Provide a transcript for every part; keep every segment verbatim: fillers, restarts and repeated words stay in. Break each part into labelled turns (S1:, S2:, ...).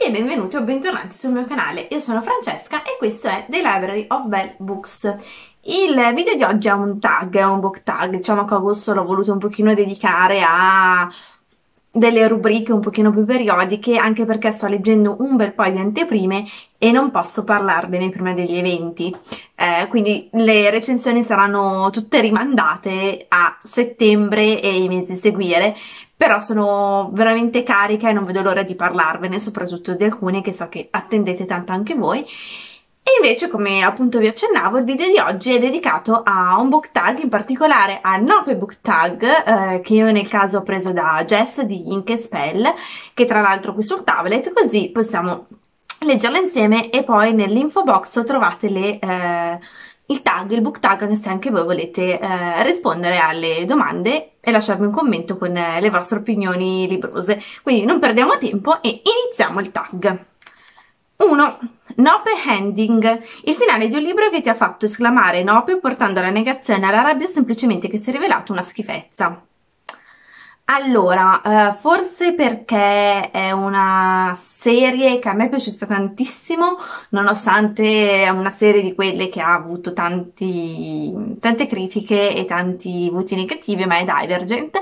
S1: tutti e benvenuti o bentornati sul mio canale. Io sono Francesca e questo è The Library of Belle Books. Il video di oggi è un tag, è un book tag, diciamo che agosto l'ho voluto un pochino dedicare a delle rubriche un pochino più periodiche, anche perché sto leggendo un bel po' di anteprime e non posso parlarvene prima degli eventi, eh, quindi le recensioni saranno tutte rimandate a settembre e i mesi a seguire, però sono veramente carica e non vedo l'ora di parlarvene, soprattutto di alcune che so che attendete tanto anche voi. E invece, come appunto vi accennavo, il video di oggi è dedicato a un book tag, in particolare a Nope Book Tag, eh, che io nel caso ho preso da Jess di Ink and Spell, che tra l'altro qui sul tablet, così possiamo leggerlo insieme, e poi nell'info box trovate le, eh, il tag, il book tag, se anche voi volete eh, rispondere alle domande e lasciarmi un commento con eh, le vostre opinioni librose. Quindi non perdiamo tempo e iniziamo il tag. uno. Nope Ending, il finale di un libro che ti ha fatto esclamare Nope portando alla negazione, alla rabbia o semplicemente che si è rivelato una schifezza. Allora, eh, forse perché è una serie che a me è piaciuta tantissimo, nonostante è una serie di quelle che ha avuto tanti, tante critiche e tanti voti negativi, ma è Divergent,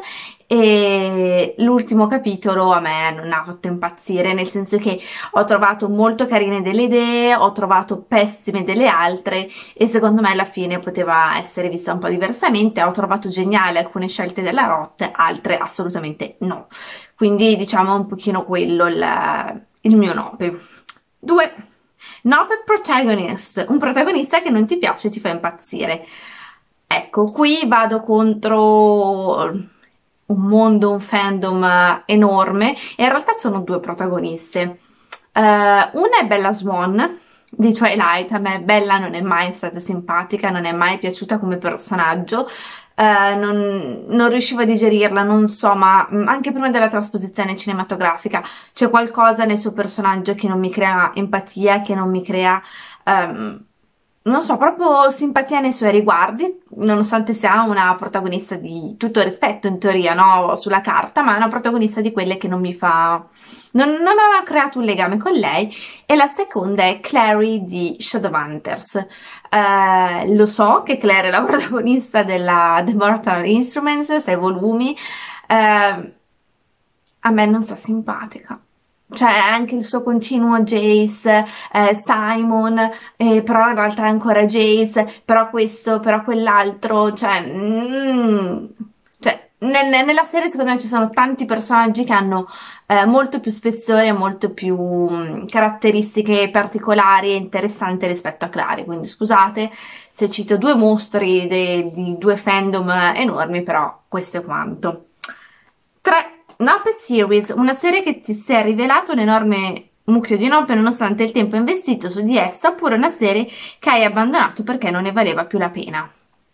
S1: e l'ultimo capitolo a me non ha fatto impazzire, nel senso che ho trovato molto carine delle idee, ho trovato pessime delle altre, e secondo me alla fine poteva essere vista un po' diversamente. Ho trovato geniali alcune scelte della Roth, altre assolutamente no, quindi diciamo un pochino quello il, il mio Nope. due. Nope Protagonist, un protagonista che non ti piace e ti fa impazzire. Ecco, qui vado contro un mondo, un fandom enorme, e in realtà sono due protagoniste. Uh, una è Bella Swan di Twilight. A me Bella non è mai stata simpatica, non è mai piaciuta come personaggio, uh, non, non riuscivo a digerirla, non so, ma anche prima della trasposizione cinematografica c'è qualcosa nel suo personaggio che non mi crea empatia, che non mi crea... Um, non so, proprio simpatia nei suoi riguardi, nonostante sia una protagonista di tutto rispetto in teoria, no? Sulla carta, ma è una protagonista di quelle che non mi fa... Non, non ho creato un legame con lei. E la seconda è Clary di Shadowhunters. Eh, lo so che Clary è la protagonista della The Mortal Instruments, sei volumi, eh, a me non sta simpatica. Cioè anche il suo continuo Jace, eh, Simon, eh, però in realtà è ancora Jace, però questo, però quell'altro, cioè, mm, cioè nel, nella serie secondo me ci sono tanti personaggi che hanno eh, molto più spessore, molto più mh, caratteristiche particolari e interessanti rispetto a Clary, quindi scusate se cito due mostri di due fandom enormi, però questo è quanto. tre. Nope Series, una serie che ti si è rivelato un enorme mucchio di Nope nonostante il tempo investito su di essa, oppure una serie che hai abbandonato perché non ne valeva più la pena.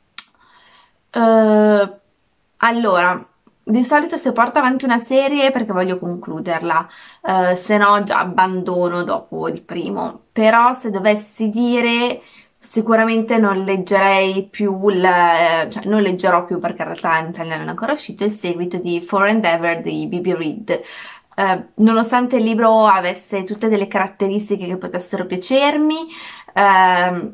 S1: Uh, allora, di solito se porto avanti una serie è perché voglio concluderla, uh, se no già abbandono dopo il primo, però se dovessi dire... Sicuramente non leggerei più, il, cioè non leggerò più, perché in realtà in italiano non è ancora uscito, il seguito di For and Ever di B B Reed. Eh, nonostante il libro avesse tutte delle caratteristiche che potessero piacermi, eh,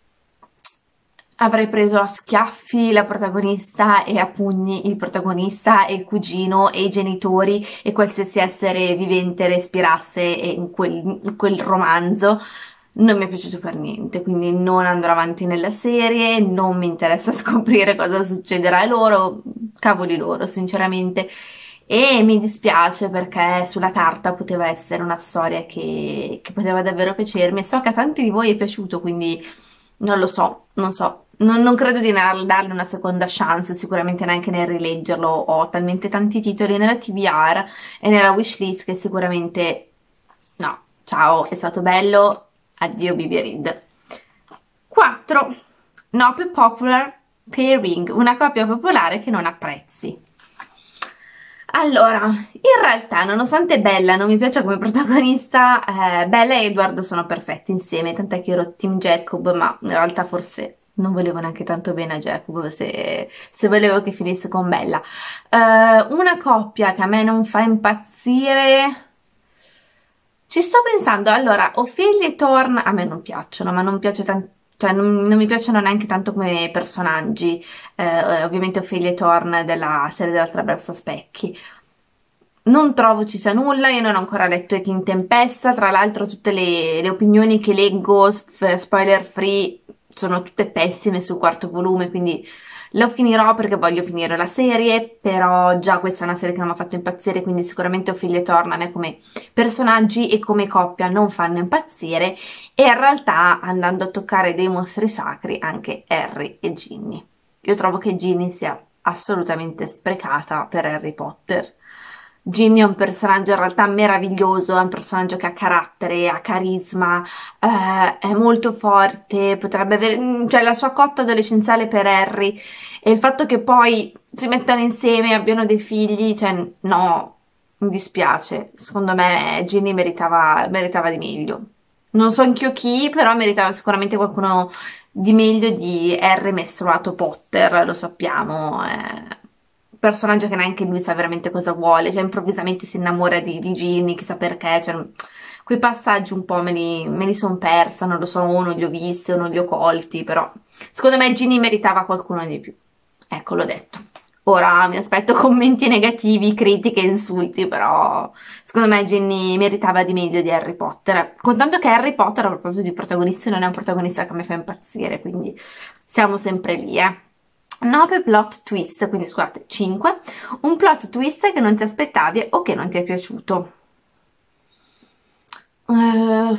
S1: avrei preso a schiaffi la protagonista e a pugni il protagonista e il cugino e i genitori e qualsiasi essere vivente respirasse in quel, in quel romanzo. Non mi è piaciuto per niente, quindi non andrò avanti nella serie, non mi interessa scoprire cosa succederà a loro, cavoli loro sinceramente, e mi dispiace perché sulla carta poteva essere una storia che, che poteva davvero piacermi, e so che a tanti di voi è piaciuto, quindi non lo so, non so, non, non credo di darle una seconda chance, sicuramente neanche nel rileggerlo. Ho talmente tanti titoli nella T B R e nella wishlist che sicuramente no, ciao, è stato bello. Addio B B Reed. quattro. Nope Popular Pairing, una coppia popolare che non apprezzi. Allora, in realtà, nonostante Bella non mi piace come protagonista, eh, Bella e Edward sono perfetti insieme, tant'è che ero team Jacob, ma in realtà forse non volevo neanche tanto bene a Jacob se, se volevo che finisse con Bella. Uh, una coppia che a me non fa impazzire... Ci sto pensando, allora, Ophelia e Thorne a me non piacciono, ma non piace tanto. Cioè, non, non mi piacciono neanche tanto come personaggi, eh, ovviamente Ophelia e Thorne della serie dell'Attraversa Specchi. Non trovo ci sia nulla, io non ho ancora letto E in Tempesta, tra l'altro tutte le, le opinioni che leggo, sp- spoiler free, sono tutte pessime sul quarto volume, quindi lo finirò perché voglio finire la serie, però già questa è una serie che non mi ha fatto impazzire, quindi sicuramente Ophelia e Thorne a me come personaggi e come coppia non fanno impazzire, e in realtà andando a toccare dei mostri sacri anche Harry e Ginny. Io trovo che Ginny sia assolutamente sprecata per Harry Potter. Ginny è un personaggio in realtà meraviglioso, è un personaggio che ha carattere, ha carisma, eh, è molto forte, potrebbe avere, mm, cioè la sua cotta adolescenziale per Harry e il fatto che poi si mettano insieme e abbiano dei figli, cioè no, mi dispiace, secondo me Ginny meritava, meritava di meglio. Non so anch'io chi, però meritava sicuramente qualcuno di meglio di Harry messo lato Potter, lo sappiamo, è un personaggio che neanche lui sa veramente cosa vuole, cioè improvvisamente si innamora di, di Ginny, chissà perché, cioè, quei passaggi un po' me li, me li son persa, non lo so, o non li ho visti o non li ho colti, però secondo me Ginny meritava qualcuno di più. Ecco, l'ho detto. Ora mi aspetto commenti negativi, critiche, insulti, però secondo me Ginny meritava di meglio di Harry Potter. Contanto che Harry Potter, a proposito di protagonisti, non è un protagonista che mi fa impazzire, quindi siamo sempre lì, eh. nove plot twist, quindi scusate, cinque. Un plot twist che non ti aspettavi o che non ti è piaciuto. Eh,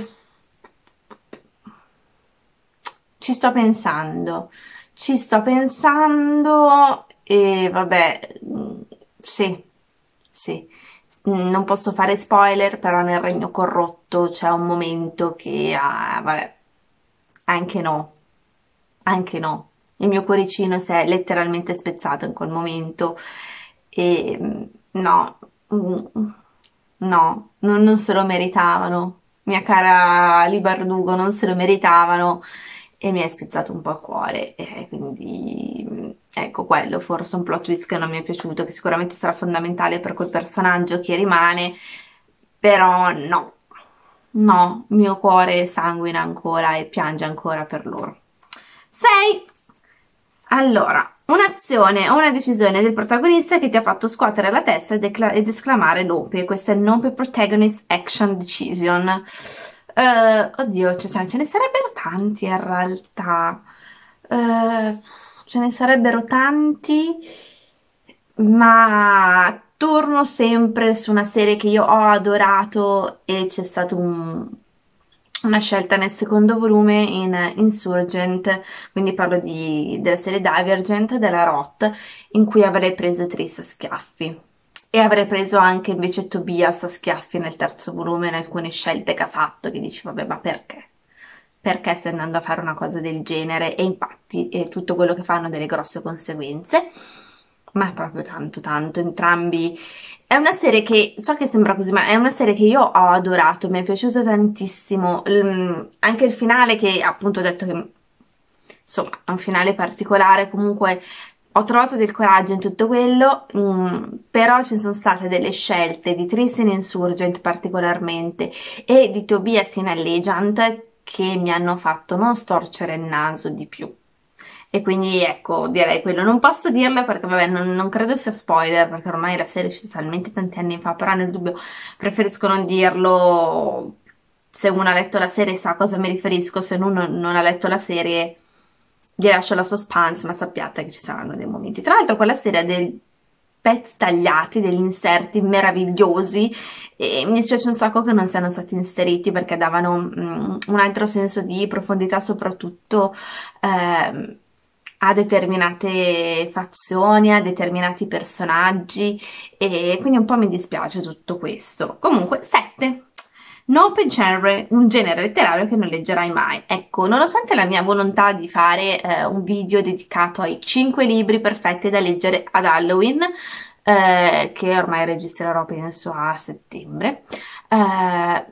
S1: ci sto pensando, ci sto pensando e vabbè, mm, sì, sì. Mm, Non posso fare spoiler, però nel Regno Corrotto c'è un momento che, ah, vabbè, anche no, anche no. Il mio cuoricino si è letteralmente spezzato in quel momento e mm, no, mm, no, non, non se lo meritavano. Mia cara Li Bardugo, non se lo meritavano e mi è spezzato un po' il cuore. E quindi mm, ecco quello, forse un plot twist che non mi è piaciuto, che sicuramente sarà fondamentale per quel personaggio che rimane, però no, no, il mio cuore sanguina ancora e piange ancora per loro. sei. Allora, un'azione o una decisione del protagonista che ti ha fatto scuotere la testa ed, ecla- ed esclamare Nope. Questo è Nope Protagonist Action Decision. Eh, oddio, ce, cioè, ce ne sarebbero tanti in realtà. Eh, ce ne sarebbero tanti, ma torno sempre su una serie che io ho adorato e c'è stato un una scelta nel secondo volume in Insurgent, quindi parlo di, della serie Divergent della Roth, in cui avrei preso Tris a schiaffi. E avrei preso anche invece Tobias a schiaffi nel terzo volume in alcune scelte che ha fatto, che dici, vabbè, ma perché? Perché stai andando a fare una cosa del genere? E infatti eh, tutto quello che fanno ha delle grosse conseguenze, ma proprio tanto tanto, entrambi. È una serie che, so che sembra così, ma è una serie che io ho adorato, mi è piaciuto tantissimo. Mm, anche il finale che appunto ho detto che, insomma, è un finale particolare, comunque ho trovato del coraggio in tutto quello, mm, però ci sono state delle scelte di Tris in Insurgent particolarmente e di Tobias in Allegiant che mi hanno fatto non storcere il naso di più. E quindi ecco, direi quello. Non posso dirla perché, vabbè, non, non credo sia spoiler, perché ormai la serie è uscita talmente tanti anni fa, però nel dubbio preferisco non dirlo. Se uno ha letto la serie sa a cosa mi riferisco, se uno non ha letto la serie gli lascio la suspense, ma sappiate che ci saranno dei momenti. Tra l'altro quella serie ha dei pezzi tagliati, degli inserti meravigliosi e mi dispiace un sacco che non siano stati inseriti perché davano mm, un altro senso di profondità, soprattutto ehm, a determinate fazioni, a determinati personaggi e quindi un po' mi dispiace tutto questo. Comunque, sette. Nope genre, un genere letterario che non leggerai mai. Ecco, nonostante la mia volontà di fare eh, un video dedicato ai cinque libri perfetti da leggere ad Halloween, eh, che ormai registrerò penso a settembre, eh,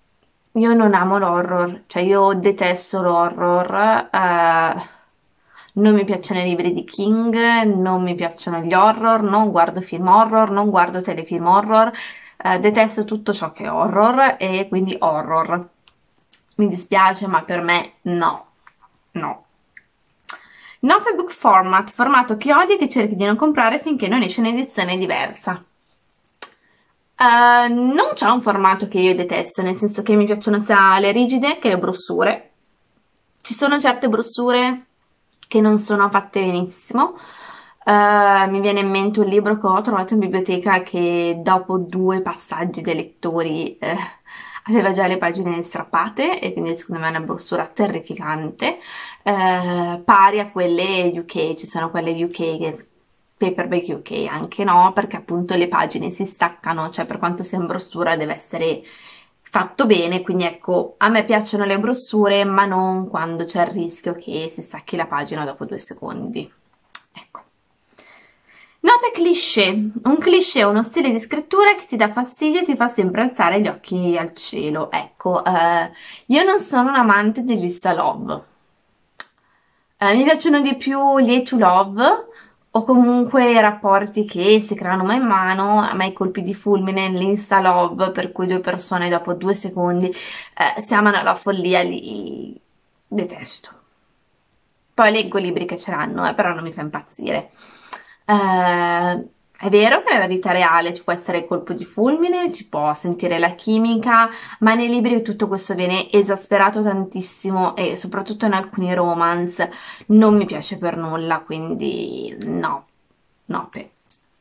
S1: io non amo l'horror, cioè io detesto l'horror, eh, non mi piacciono i libri di King, non mi piacciono gli horror, non guardo film horror, non guardo telefilm horror, Eh, detesto tutto ciò che è horror e quindi horror. Mi dispiace, ma per me no, no. Nope Book Format, formato chiodi che cerchi di non comprare finché non esce un'edizione diversa. Uh, non c'è un formato che io detesto, nel senso che mi piacciono sia le rigide che le brossure. Ci sono certe brossure che non sono fatte benissimo. Uh, mi viene in mente un libro che ho trovato in biblioteca che dopo due passaggi dei lettori eh, aveva già le pagine strappate e quindi secondo me è una brossura terrificante, uh, pari a quelle U K. Ci sono quelle U K che Paperback U K anche no, perché appunto le pagine si staccano, cioè per quanto sia in brossura deve essere fatto bene, quindi ecco, a me piacciono le brossure, ma non quando c'è il rischio che si stacchi la pagina dopo due secondi. Ecco. Note cliché. Un cliché è uno stile di scrittura che ti dà fastidio e ti fa sempre alzare gli occhi al cielo. Ecco, eh, io non sono un amante degli Love. Eh, mi piacciono di più gli hate to love o comunque i rapporti che si creano mano in mano, a me i colpi di fulmine, l'insta love per cui due persone dopo due secondi eh, si amano alla follia, li detesto. Poi leggo libri che ce l'hanno, eh, però non mi fa impazzire. Eh, è vero che nella vita reale ci può essere il colpo di fulmine, ci può sentire la chimica, ma nei libri tutto questo viene esasperato tantissimo e soprattutto in alcuni romance non mi piace per nulla, quindi no, nope.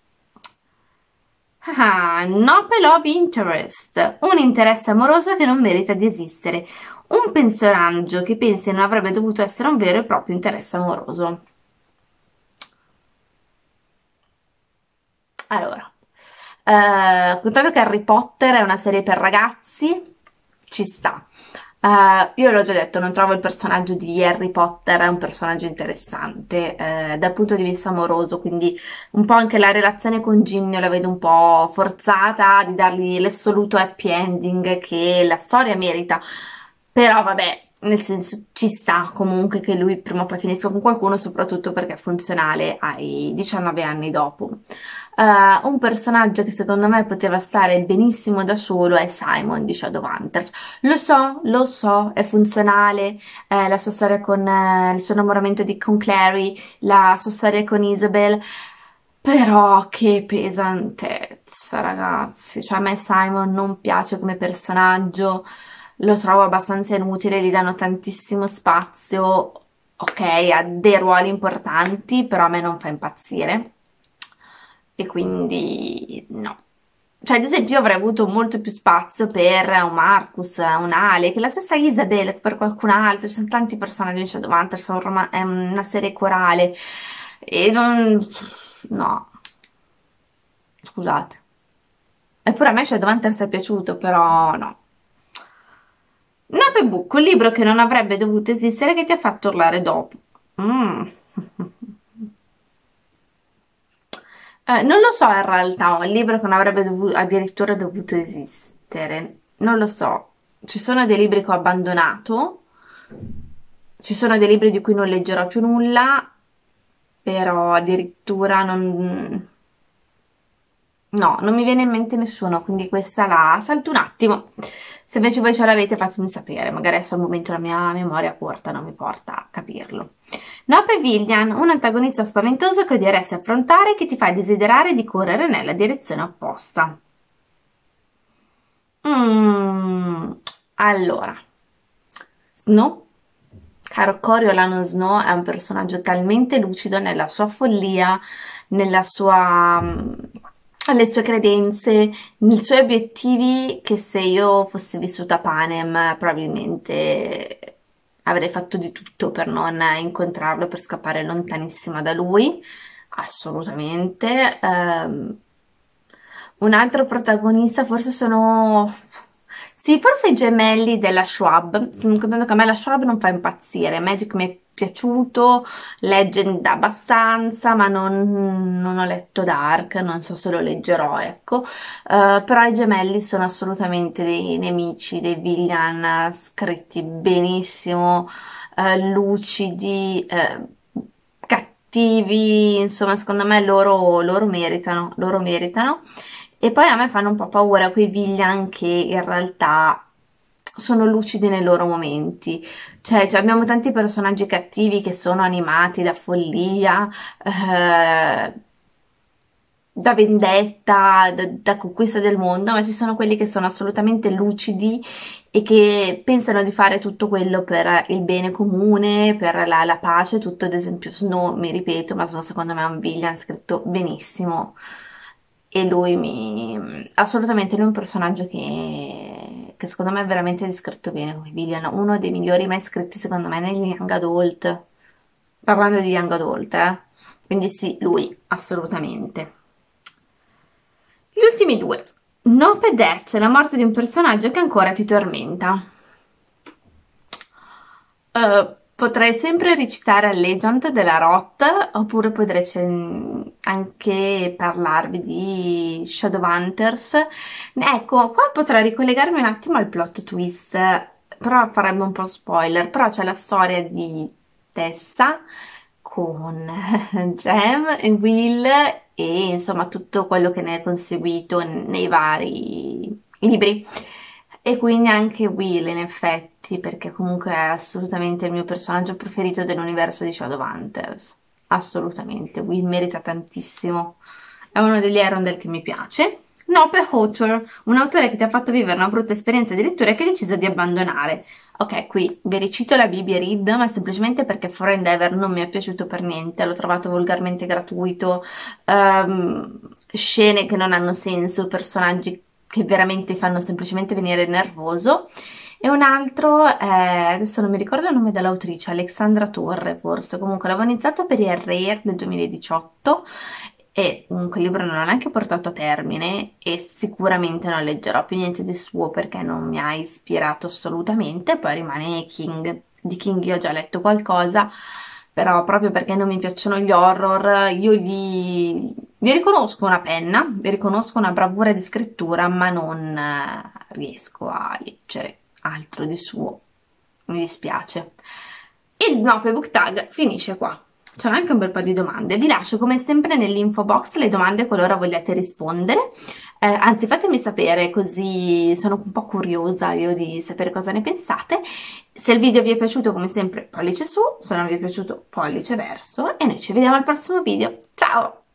S1: Ah, nope love interest, un interesse amoroso che non merita di esistere, un pensionaggio che pensi non avrebbe dovuto essere un vero e proprio interesse amoroso. Allora, eh, contato che Harry Potter è una serie per ragazzi, ci sta. Eh, io l'ho già detto, non trovo il personaggio di Harry Potter un personaggio interessante eh, dal punto di vista amoroso, quindi un po' anche la relazione con Ginny la vedo un po' forzata di dargli l'assoluto happy ending che la storia merita. Però vabbè, nel senso ci sta comunque che lui prima o poi finisca con qualcuno, soprattutto perché è funzionale ai diciannove anni dopo. Uh, un personaggio che secondo me poteva stare benissimo da solo è Simon di Shadowhunters. Lo so, lo so, è funzionale, eh, la sua storia con eh, il suo innamoramento di, con Clary, la sua storia con Isabel, però che pesantezza, ragazzi. Cioè a me Simon non piace come personaggio, lo trovo abbastanza inutile, gli danno tantissimo spazio, ok, ha dei ruoli importanti, però a me non fa impazzire e quindi no. Cioè, ad esempio, io avrei avuto molto più spazio per un Marcus, un Ale, che la stessa Isabel, per qualcun altro, ci sono tanti personaggi in Shadowhunters, è un roma- è una serie corale, e non... no, scusate. Eppure a me Shadowhunters è piaciuto, però no. Notebook, un libro che non avrebbe dovuto esistere che ti ha fatto urlare dopo. Mm. Eh, non lo so in realtà, un libro che non avrebbe dovuto, addirittura dovuto esistere. Non lo so. Ci sono dei libri che ho abbandonato, ci sono dei libri di cui non leggerò più nulla, però addirittura non... No, non mi viene in mente nessuno, quindi questa la salto un attimo. Se invece voi ce l'avete fatemi sapere, magari adesso al momento la mia memoria corta non mi porta a capirlo. Nope Villain, un antagonista spaventoso che odieresti affrontare e che ti fa desiderare di correre nella direzione opposta. Mm, allora, Snow, caro Coriolanus Snow, è un personaggio talmente lucido nella sua follia, nella sua, mm, alle sue credenze, nei suoi obiettivi, che se io fossi vissuta a Panem probabilmente avrei fatto di tutto per non incontrarlo, per scappare lontanissima da lui, assolutamente. Um, un altro protagonista forse sono... Sì, forse i gemelli della Schwab, contando che a me la Schwab non fa impazzire, Magic mi è piaciuto, Legend abbastanza, ma non, non ho letto Dark, non so se lo leggerò, ecco. Uh, però i gemelli sono assolutamente dei nemici, dei villain scritti benissimo, uh, lucidi, uh, cattivi, insomma secondo me loro, loro meritano, loro meritano. E poi a me fanno un po' paura quei villain che in realtà sono lucidi nei loro momenti. Cioè, cioè, abbiamo tanti personaggi cattivi che sono animati da follia, eh, da vendetta, da, da conquista del mondo, ma ci sono quelli che sono assolutamente lucidi e che pensano di fare tutto quello per il bene comune, per la, la pace, tutto. Ad esempio Snow, mi ripeto, ma Snow secondo me è un villain scritto benissimo e lui mi... assolutamente lui è un personaggio che, che secondo me è veramente descritto bene come villain, uno dei migliori mai scritti secondo me negli Young Adult, parlando di Young Adult, eh. Quindi sì, lui, assolutamente. Gli ultimi due. Nope Death, la morte di un personaggio che ancora ti tormenta. Uh, potrei sempre recitare Legend della Roth, oppure potrei anche parlarvi di Shadowhunters. Ecco, qua potrei ricollegarmi un attimo al plot twist, però farebbe un po' spoiler, però c'è la storia di Tessa con Jem e Will e insomma tutto quello che ne è conseguito nei vari libri. E quindi anche Will in effetti, perché comunque è assolutamente il mio personaggio preferito dell'universo di Shadowhunters. Assolutamente, Will merita tantissimo. È uno degli Arundel che mi piace. Nope Author, un autore che ti ha fatto vivere una brutta esperienza di lettura e che hai deciso di abbandonare. Ok, qui vi recito la Bibbia Read, ma semplicemente perché Foreign Endeavor non mi è piaciuto per niente, l'ho trovato volgarmente gratuito, um, scene che non hanno senso, personaggi che veramente fanno semplicemente venire nervoso. E un altro, è, adesso non mi ricordo il nome dell'autrice, Alexandra Torre forse, comunque l'avevo iniziato per il Rare del duemiladiciotto e comunque il libro non l'ho neanche portato a termine e sicuramente non leggerò più niente di suo perché non mi ha ispirato assolutamente. Poi rimane King, di King io ho già letto qualcosa, però proprio perché non mi piacciono gli horror io gli, gli riconosco una penna, vi riconosco una bravura di scrittura, ma non eh, riesco a leggere altro di suo, mi dispiace. Il Nope Book Tag finisce qua. C'è anche un bel po' di domande. Vi lascio come sempre nell'info box le domande qualora vogliate rispondere. Eh, anzi, fatemi sapere, così sono un po' curiosa io di sapere cosa ne pensate. Se il video vi è piaciuto, come sempre, pollice su, se non vi è piaciuto, pollice verso e noi ci vediamo al prossimo video. Ciao!